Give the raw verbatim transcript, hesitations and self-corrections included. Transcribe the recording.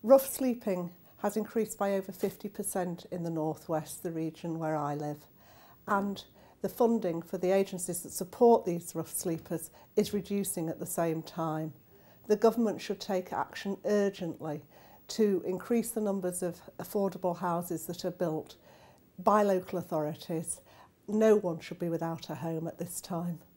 Rough sleeping has increased by over fifty percent in the northwest, the region where I live, and the funding for the agencies that support these rough sleepers is reducing at the same time. The government should take action urgently to increase the numbers of affordable houses that are built by local authorities. No one should be without a home at this time.